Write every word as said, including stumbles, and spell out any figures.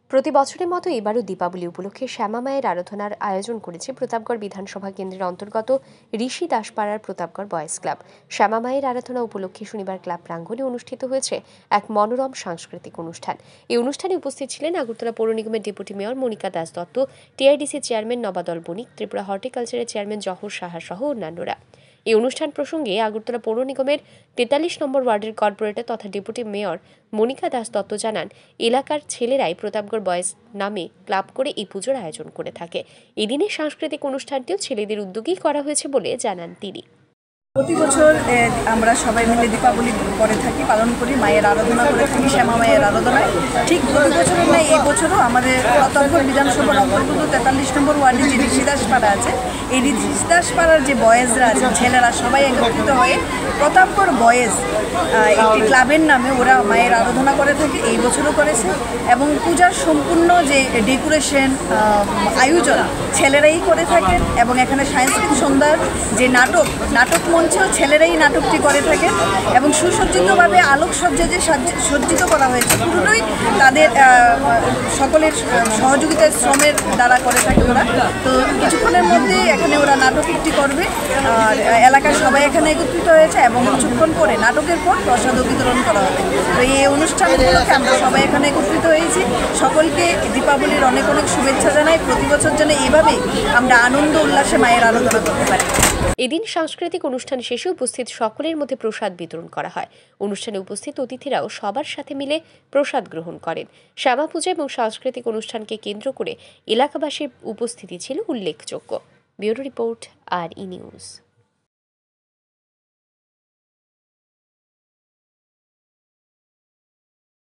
প্রতি বছরের মতো এবারও দীপাবলি উপলক্ষে শ্যামা মায়ের আরাধনার আয়োজন করেছে প্রতাপগড় বিধানসভা কেন্দ্রের অন্তর্গত ঋষি দাসপাড়ার প্রতাপগড় বয়েজ ক্লাব। শ্যামা মায়ের আরাধনা উপলক্ষে শনিবার ক্লাব প্রাঙ্গণে অনুষ্ঠিত হয়েছে এক মনোরম সাংস্কৃতিক অনুষ্ঠান। এই অনুষ্ঠানে উপস্থিত ছিলেন আগরতলা পৌর নিগমের deputy mayor Monika Das Dutta, TIDC chairman Nabadal Banik, Tripura হর্টিকালচারের চেয়ারম্যান জহর সাহা সহ অন্যান্যরা। এই অনুষ্ঠান প্রসঙ্গে আগরতলা পৌর নিগমের তেতাল্লিশ নম্বর ওয়ার্ডের কর্পোরেটর তথা ডেপুটি মেয়র মনিকা দাস দত্ত জানান, এলাকার ছেলেরাই প্রতাপগড় বয়েজ নামে ক্লাব করে এই পুজোর আয়োজন করে থাকে। এদিনের সাংস্কৃতিক অনুষ্ঠানটিও ছেলেদের উদ্যোগেই করা হয়েছে বলে জানান তিনি। প্রতি বছর আমরা সবাই মিলে দীপাবলি করে থাকি, পালন করি, মায়ের আরাধনা করে থাকি, শ্যামা মায়ের আরাধনায়। ঠিক প্রতি বছরের নয়, এই বছরও আমাদের প্রতাপগড় বিধানসভার অন্তর্গত তেতাল্লিশ নম্বর ওয়ার্ডে যে ঋষি দাসপাড়া আছে, এই ঋষি দাসপাড়ার যে বয়েজরা আছেন, ছেলেরা সবাই একত্রিত হয়ে প্রতাপগড় বয়েজ একটি ক্লাবের নামে ওরা মায়ের আরাধনা করে থাকে। এই বছরও করেছে এবং পূজার সম্পূর্ণ যে ডেকোরেশন আয়োজন ছেলেরাই করে থাকেন এবং এখানে সাংস্কৃতিক সন্ধ্যার যে নাটক নাটক মঞ্চেও ছেলেরাই নাটকটি করে থাকেন এবং সুসজ্জিতভাবে আলোকসজ্জা যে সজ্জিত করা হয়েছে পুরোটাই তাদের সকলের সহযোগিতায় শ্রমের দ্বারা করে থাকে ওরা। তো কিছুক্ষণের মধ্যে এখানে ওরা নাটক একটি করবে আর এলাকার সবাই এখানে একত্রিত হয়েছে এবং কিছুক্ষণ পরে নাটকের পর প্রসাদও বিতরণ করা হবে। তো এই অনুষ্ঠানগুলোকে আমরা সবাই এখানে একত্রিত হয়েছি। সকলকে দীপাবলির অনেক অনেক শুভেচ্ছা জানাই। প্রতি বছর যেন এভাবে আমরা আনন্দ উল্লাসে মায়ের আরাধনা করতে পারি। এদিন সাংস্কৃতিক অনুষ্ঠান শেষে উপস্থিত সকলের মধ্যে প্রসাদ বিতরণ করা হয়। অনুষ্ঠানে উপস্থিত অতিথিরাও সবার সাথে মিলে প্রসাদ গ্রহণ করেন। শ্যামা পূজা এবং সাংস্কৃতিক অনুষ্ঠানকে কেন্দ্র করে এলাকাবাসীর উপস্থিতি ছিল উল্লেখযোগ্য। Bureau report, R E news.